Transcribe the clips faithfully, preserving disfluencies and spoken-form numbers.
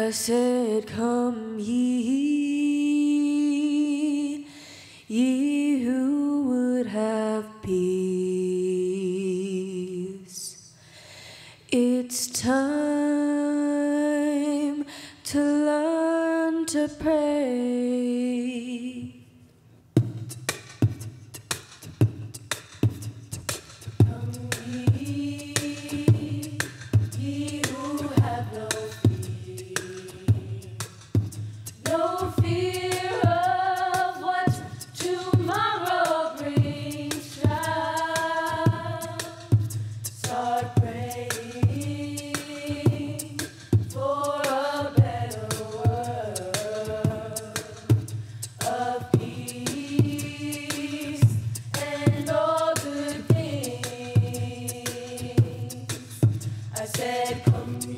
I said, come ye, ye who would have peace. It's time to learn to pray. Come ye, ye who have no No fear of what tomorrow brings. Child, start praying for a better world of peace and all good things. I said, come ye.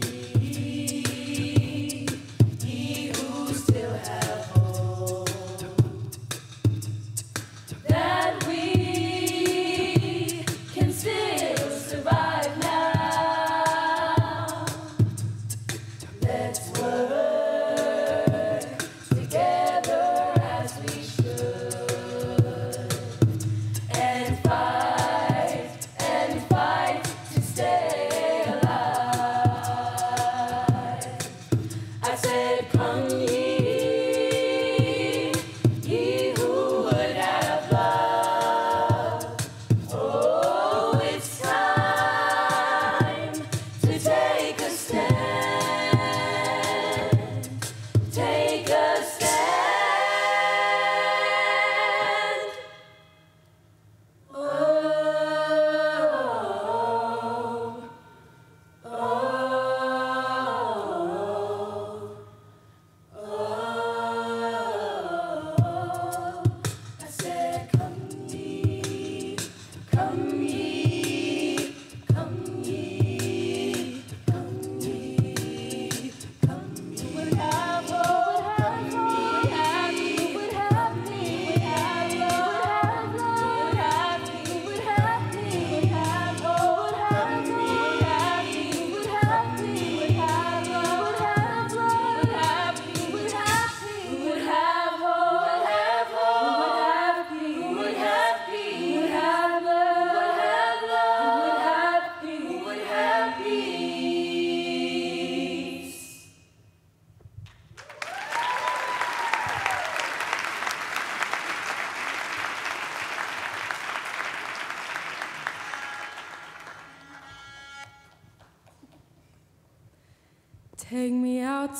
Take me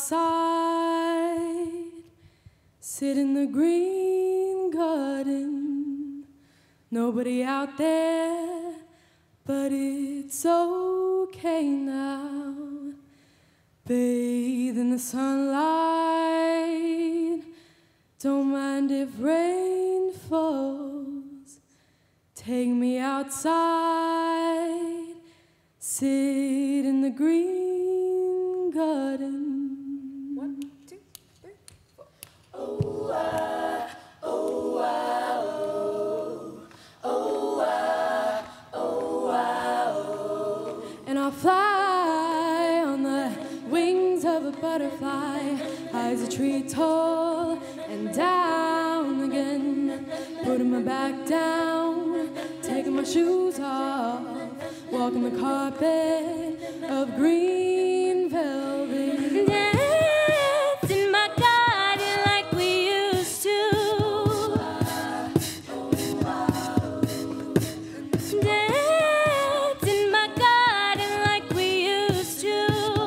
outside, sit in the green garden. Nobody out there, but it's okay now. Bathe in the sunlight, don't mind if rain falls. Take me outside, sit in the green garden. One, two, three, four. Oh, ah, oh, ah, oh, oh, ah, oh, ah, oh. And I'll fly on the wings of a butterfly, high as a tree tall and down again. Putting my back down, taking my shoes off, walking the carpet of green velvet. Dance in my garden like we used to. Dance in my garden like we used to.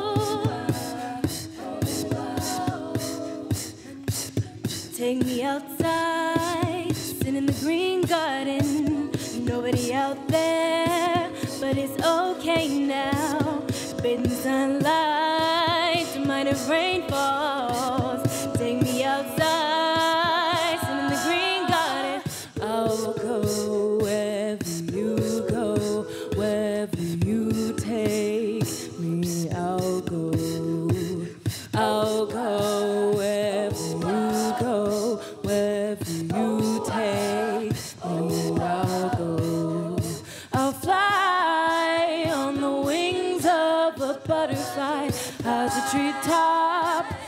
Take me outside, sit in the green garden. Nobody out there, but it's okay now. Bathe in the sunlight, don't mind if rain falls. Take me outside, sit in the green garden. I'll go wherever you go, wherever you take me. I'll go, I'll go wherever you go, wherever you take me. I'll go, I'll fly on the wings of a butterfly, how's a treetop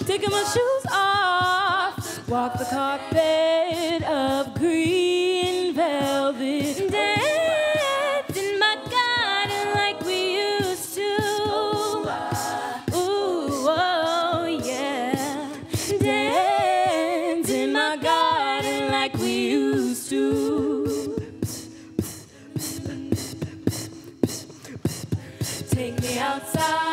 taking my shoes off, walk the carpet of green velvet, dance in my garden like we used to. Ooh, oh yeah, dance in my garden like we used to. Take me outside.